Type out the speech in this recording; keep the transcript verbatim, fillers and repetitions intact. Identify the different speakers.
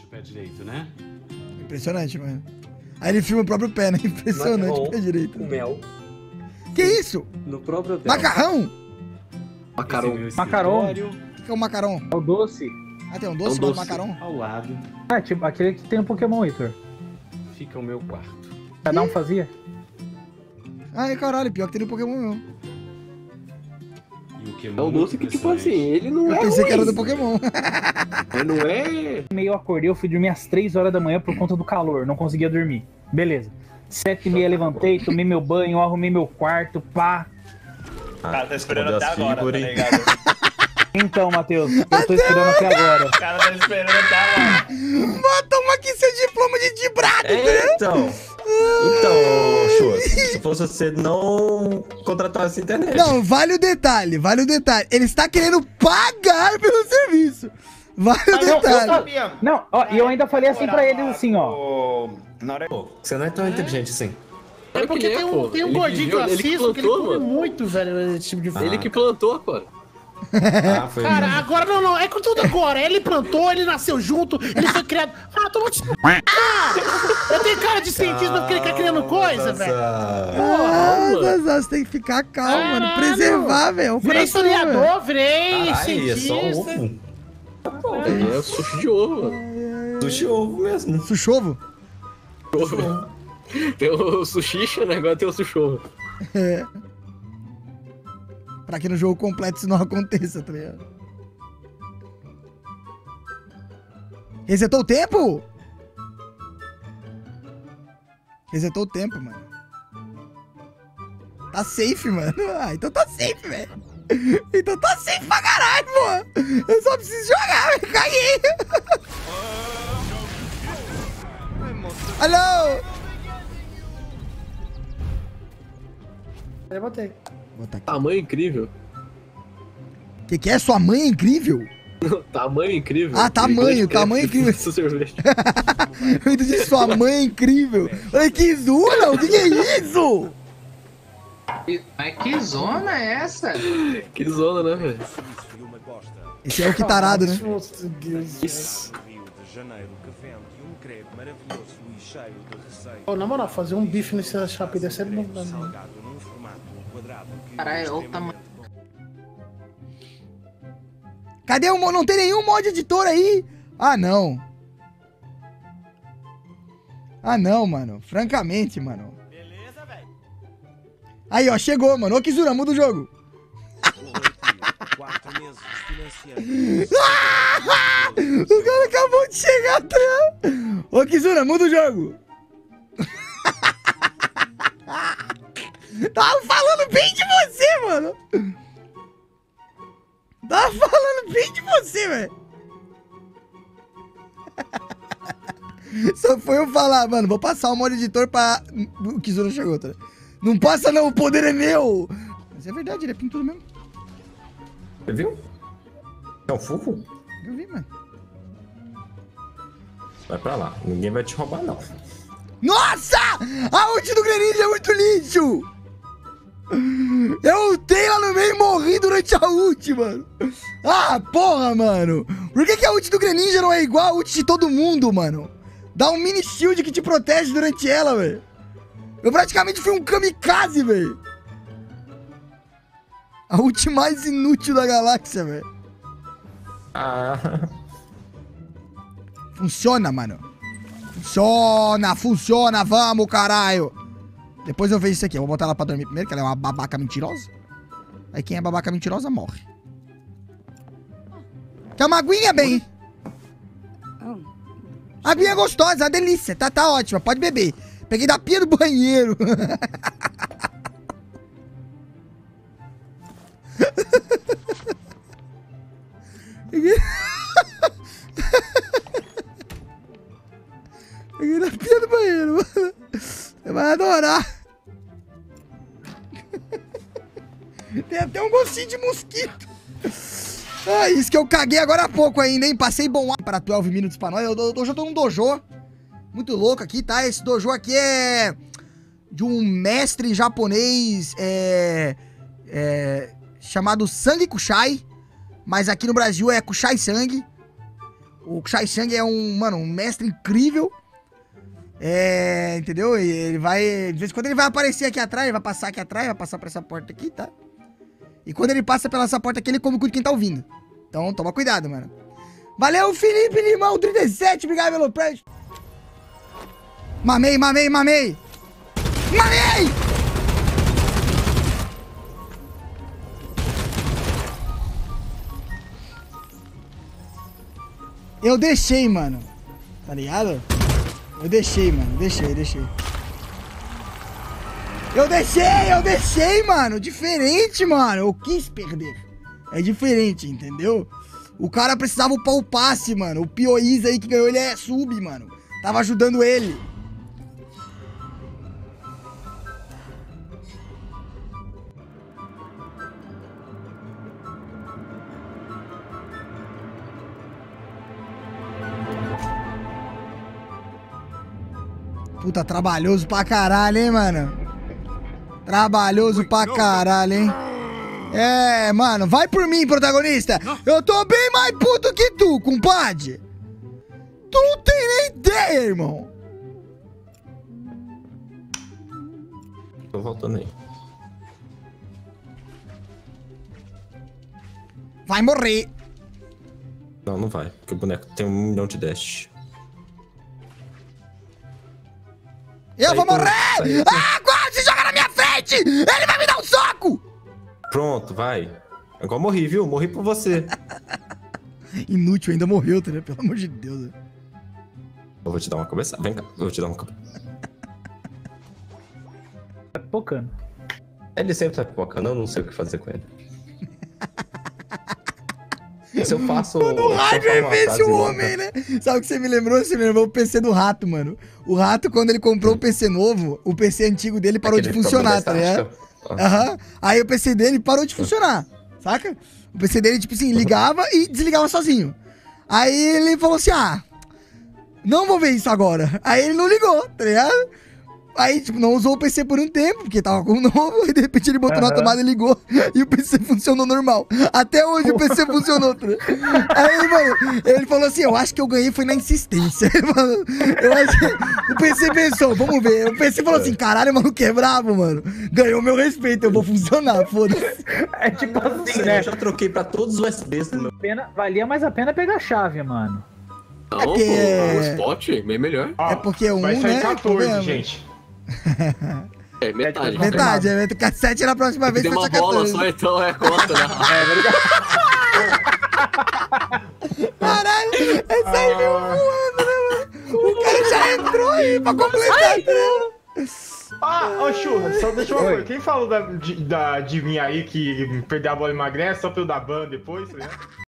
Speaker 1: o pé direito, né?
Speaker 2: Impressionante, mano. Aí ele filma o próprio pé, né? Impressionante
Speaker 3: Macarrão
Speaker 2: o pé direito.
Speaker 3: com mel.
Speaker 2: Que isso?
Speaker 3: No próprio hotel.
Speaker 2: Macarrão?
Speaker 3: Macarão.
Speaker 4: Macarão.
Speaker 2: O que, que é o macarrão?
Speaker 4: É o doce.
Speaker 2: Ah, tem um doce
Speaker 3: É um
Speaker 2: chamado
Speaker 3: doce.
Speaker 2: macarão?
Speaker 1: Ao lado
Speaker 4: Ah, tipo, aquele que tem um Pokémon, Heitor.
Speaker 1: fica o meu quarto.
Speaker 4: Cada um fazia?
Speaker 2: Ai, caralho, pior que tem no Pokémon mesmo.
Speaker 1: E o que
Speaker 3: É um doce que, tipo assim, ele não
Speaker 2: Eu
Speaker 3: é
Speaker 2: pensei que era do
Speaker 3: ruim,
Speaker 2: Pokémon.
Speaker 3: mas não é...
Speaker 4: Meio eu acordei, eu fui dormir às três horas da manhã por conta do calor, não conseguia dormir. Beleza. Sete e meia levantei, tomei meu banho, arrumei meu quarto, pá.
Speaker 5: O cara tá esperando até agora, tá
Speaker 6: figuras, hein?
Speaker 5: ligado?
Speaker 4: Então, Matheus, eu tô esperando até agora.
Speaker 5: O cara tá esperando até agora.
Speaker 2: Mano, toma aqui seu diploma de dibrado, né?
Speaker 6: É, então. Então, Chua, se fosse você, não contratasse a internet.
Speaker 2: Não, vale o detalhe, vale o detalhe. Ele está querendo pagar pelo serviço. Vale o
Speaker 5: Mas eu, eu
Speaker 2: detalhe.
Speaker 5: sabia.
Speaker 4: Não, ó, e eu ainda falei assim pra ele, assim, ó.
Speaker 5: O- Na hora...
Speaker 6: Pô, você não é tão inteligente assim.
Speaker 7: É porque
Speaker 3: que é,
Speaker 7: tem
Speaker 3: pô.
Speaker 7: um, tem um
Speaker 3: Ele
Speaker 7: gordinho que eu
Speaker 3: viveu- ele que
Speaker 7: assisto que ele
Speaker 3: plantou,
Speaker 7: come
Speaker 3: mano.
Speaker 7: muito, velho, esse tipo de
Speaker 6: Ah.
Speaker 3: Ele que plantou, pô.
Speaker 6: Ah, foi.
Speaker 7: Cara, agora não, não, é com tudo agora. Ele plantou, ele nasceu junto, ele foi criado. Ah, toma te. Ah, eu tenho cara de cientista pra ficar criando coisa, velho.
Speaker 2: Ah, Zazá, você tem que ficar calmo, mano.
Speaker 7: Caralho.
Speaker 2: Preservar, velho. o
Speaker 7: Virei
Speaker 2: coração, velho.
Speaker 7: historiador, virei
Speaker 6: Caralho, é
Speaker 7: cientista.
Speaker 6: só ovo.
Speaker 3: É o sushi de ovo, mano.
Speaker 6: Sushi ovo mesmo.
Speaker 2: Suchovo?
Speaker 3: Tem o sushicha, né? Agora tem o sushô.
Speaker 2: É. Pra que no jogo completo isso não aconteça, tá ligado? Resetou o tempo? Resetou o tempo, mano. Tá safe, mano. Ah, então tá safe, velho. Então tá safe pra caralho, pô. Eu só preciso jogar, velho. Caguei. Alô?
Speaker 7: Eu botei.
Speaker 3: Tamanho incrível.
Speaker 2: Que que é? Sua mãe é incrível?
Speaker 3: Tamanho incrível.
Speaker 2: Ah, tamanho, tamanho incrível.
Speaker 3: Isso, sorvete.
Speaker 2: Eu entendi, sua mãe é incrível. Olha que zona, o que, que é isso?
Speaker 8: Mas que zona é essa?
Speaker 3: Que zona, né, velho?
Speaker 2: Esse é o que tarado, né?
Speaker 7: Nossa, Deus.
Speaker 3: Isso.
Speaker 7: Ô, na moral, fazer um bife nesse chape deve ser bom, mano.
Speaker 8: Caralho, olha o tamanho.
Speaker 2: Cadê o... mo- Não tem nenhum mod editor aí? Ah, não. Ah, não, mano. Francamente, mano.
Speaker 5: Beleza, velho.
Speaker 2: Aí, ó, chegou, mano. Ô, Kizura, muda o jogo. Ah! O cara acabou de chegar atrás. Ô, Kizura, muda o jogo. Tava falando bem de você, mano. Tava falando bem de você, velho. Só foi eu falar, mano, vou passar o modo editor pra... O Kizura chegou, tá? Não passa não, o poder é meu. Mas é verdade, ele é pintudo mesmo.
Speaker 6: Você viu? É um furro?
Speaker 2: Eu vi, mano.
Speaker 6: Vai pra lá. Ninguém vai te roubar, não.
Speaker 2: Nossa! A ult do Greninja é muito lixo! Eu ultei lá no meio e morri durante a ult, mano. Ah, porra, mano. Por que, que a ult do Greninja não é igual a ult de todo mundo, mano? Dá um mini shield que te protege durante ela, velho. Eu praticamente fui um kamikaze, velho. A ult mais inútil da galáxia, velho.
Speaker 6: Ah.
Speaker 2: Funciona, mano. Funciona, funciona, vamos, caralho. Depois eu vejo isso aqui, eu vou botar ela pra dormir primeiro, que ela é uma babaca mentirosa. Aí quem é babaca mentirosa morre. Quer uma aguinha, bem? Aguinha é gostosa, é uma delícia, tá, tá ótima, pode beber. Peguei da pia do banheiro. Peguei... Peguei da pia do banheiro, mano. Você vai adorar. Tem até um gostinho de mosquito. Ah, isso que eu caguei agora há pouco ainda, hein? Passei bom ar para doze minutos pra nós. Eu, eu, eu já tô num dojo. Muito louco aqui, tá? Esse dojo aqui é de um mestre japonês é, é, chamado Sangue Kushai. Mas aqui no Brasil é Kushai Sangue. O Shai Tsung é um, mano, um mestre incrível. É, entendeu? E ele vai, de vez em quando ele vai aparecer aqui atrás, ele vai passar aqui atrás, vai passar por essa porta aqui, tá? E quando ele passa pela essa porta aqui, ele come o cu de quem tá ouvindo. Então, toma cuidado, mano. Valeu, Felipe Limão, trinta e sete, obrigado pelo prédio. Mamei, mamei, mamei. Mamei! Eu deixei, mano. Tá ligado? Eu deixei, mano. Deixei, deixei. Eu deixei, eu deixei, mano. Diferente, mano. Eu quis perder. É diferente, entendeu? O cara precisava upar o passe, mano. O Pioiz aí que ganhou, ele é sub, mano. Tava ajudando ele. Puta, trabalhoso pra caralho, hein, mano? Trabalhoso pra caralho, hein? É, mano, vai por mim, protagonista. Eu tô bem mais puto que tu, compadre. Tu não tem nem ideia, irmão.
Speaker 6: Tô voltando aí.
Speaker 2: Vai morrer.
Speaker 6: Não, não vai, porque o boneco tem um milhão de dash.
Speaker 2: Eu
Speaker 6: Sai
Speaker 2: vou
Speaker 6: tu,
Speaker 2: morrer!
Speaker 6: sai tu.
Speaker 2: Ah, agora se joga na minha frente! Ele vai me dar um soco!
Speaker 6: Pronto, vai. Agora morri, viu? Morri por você.
Speaker 2: Inútil, ainda morreu, tá ligado? Pelo amor de Deus. Né?
Speaker 6: Eu vou te dar uma cabeçada. Vem cá, eu vou te dar uma cabeçada.
Speaker 4: Tá pipocando.
Speaker 3: Ele sempre tá pipocando, eu não sei o que fazer com ele. Se eu faço...
Speaker 2: Mano, o raio
Speaker 3: se eu falo uma
Speaker 2: vence
Speaker 3: frase
Speaker 2: o
Speaker 3: longa-
Speaker 2: homem, né? Sabe o que você me lembrou? Você me lembrou o P C do Rato, mano. O Rato, quando ele comprou o P C novo, o P C antigo dele parou de
Speaker 3: Aquele
Speaker 2: funcionar, tá
Speaker 3: problema da
Speaker 2: ligado?
Speaker 3: estática.
Speaker 2: Aham. Aí o P C dele parou de funcionar, saca? O P C dele, tipo assim, ligava e desligava sozinho. Aí ele falou assim, ah, não vou ver isso agora. Aí ele não ligou, tá ligado? Aí, tipo, não usou o P C por um tempo, porque tava com o novo, e de repente ele botou
Speaker 4: Aham.
Speaker 2: na tomada e ligou, e o P C funcionou normal. Até hoje o P C funcionou, tá ligado? Aí, mano, ele falou assim, eu acho que eu ganhei foi na insistência. Ele falou, eu acho que o P C pensou, vamos ver. O P C falou assim, caralho, mano, que é brabo, mano. Ganhou meu respeito, eu vou funcionar, foda-se.
Speaker 4: É tipo assim,
Speaker 6: Sim,
Speaker 4: né?
Speaker 6: eu já troquei pra todos os U S Bs do meu.
Speaker 4: Pena, valia mais a pena pegar a chave, mano.
Speaker 3: Não,
Speaker 2: É
Speaker 3: pô,
Speaker 2: que é-
Speaker 3: o spot, bem melhor.
Speaker 2: É porque um,
Speaker 9: Vai sair
Speaker 2: né?
Speaker 9: quatorze,
Speaker 2: problema.
Speaker 9: gente.
Speaker 3: É, metade.
Speaker 2: Verdade, é cassete na próxima vez
Speaker 3: Tem
Speaker 2: vai
Speaker 3: uma
Speaker 2: ser
Speaker 3: bola
Speaker 2: catorze.
Speaker 3: só, então é conta, né?
Speaker 2: Caralho, essa aí veio voando, né, mano? O cara já entrou aí pra completar, tá ligado?
Speaker 9: Ah, ô Churra, só deixa uma
Speaker 4: Oi.
Speaker 9: coisa. Quem falou da, de, da, de mim aí que perder a bola emagrece só pra eu dar ban depois, tá ligado?